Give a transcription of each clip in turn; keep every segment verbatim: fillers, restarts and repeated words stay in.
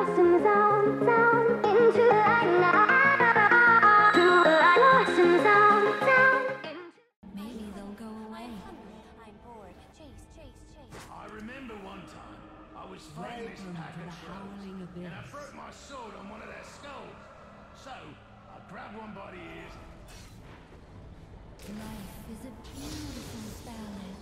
lost in the zone, zone, into the light now. To the light, lost in the zone, zone. Maybe they'll go away. I'm bored. Chase, chase, chase. I remember one time I was flying this pack of trolls, and I broke my sword on one of their skulls. So I grabbed one by the ears. Life is a beautiful ballad.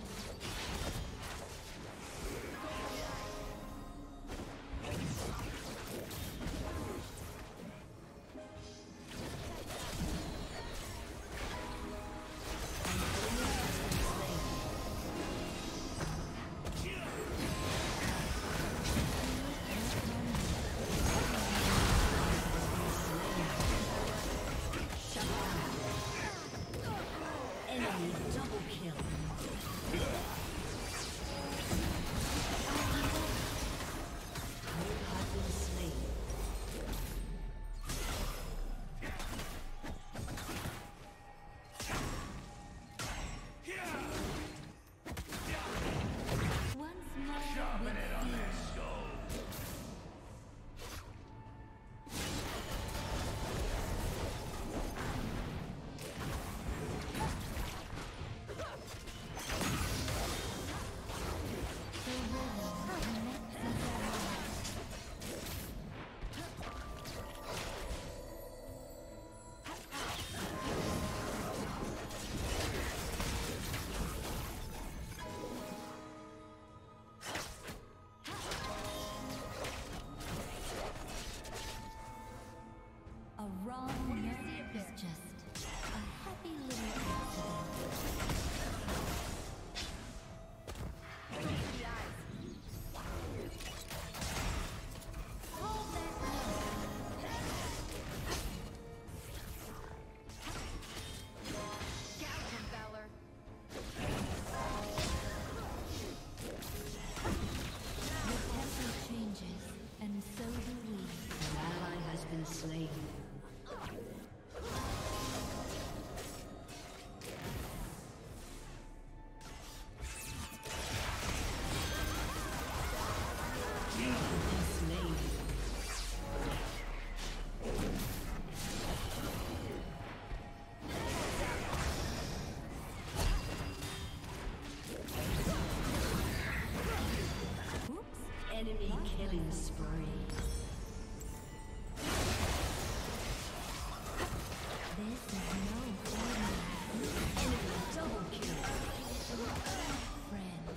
A wrong nerve is just a happy little accident. Your temper changes, and so do we. An ally has been slain. Enemy killing spree. This is no ordinary. Enemy double kill. Friend.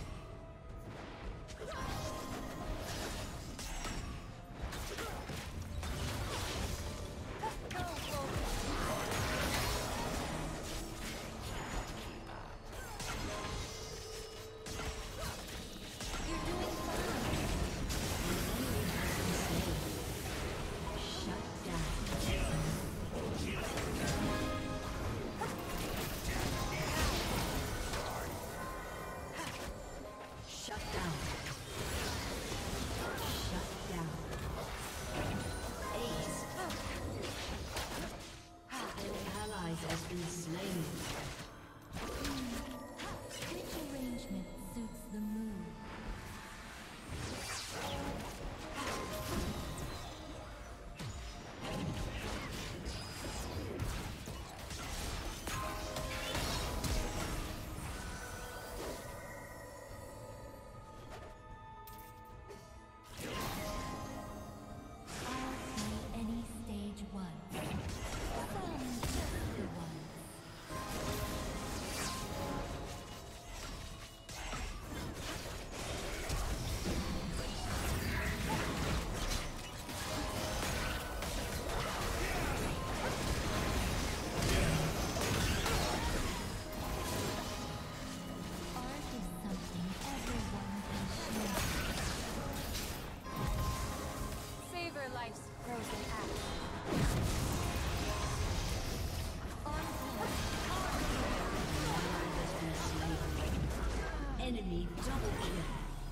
Enemy double kill.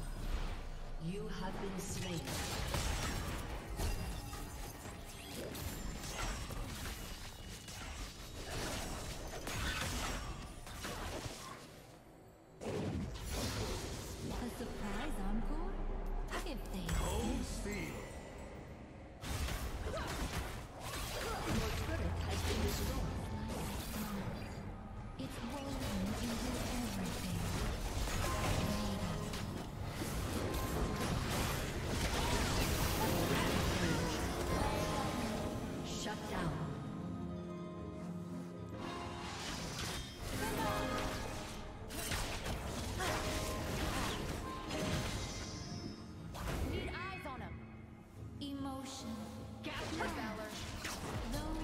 You have been slain. A surprise encore? If they Cold steel. motion. Gather your valor. Though